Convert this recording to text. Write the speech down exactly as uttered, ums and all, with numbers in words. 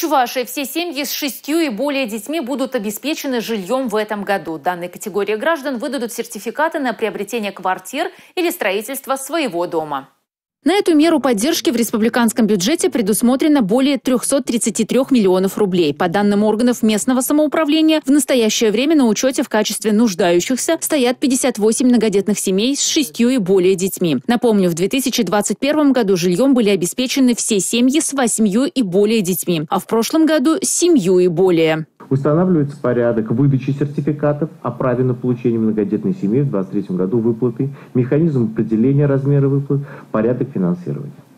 Чувашии все семьи с шестью и более детьми будут обеспечены жильем в этом году. Данной категории граждан выдадут сертификаты на приобретение квартир или строительство своего дома. На эту меру поддержки в республиканском бюджете предусмотрено более трёхсот тридцати трёх миллионов рублей. По данным органов местного самоуправления, в настоящее время на учете в качестве нуждающихся стоят пятьдесят восемь многодетных семей с шестью и более детьми. Напомню, в две тысячи двадцать первом году жильем были обеспечены все семьи с восьмью и более детьми, а в прошлом году с семью и более. Устанавливается порядок выдачи сертификатов о праве на получение многодетной семьи в две тысячи двадцать третьем году, выплаты, механизм определения размера выплат, порядок финансирования.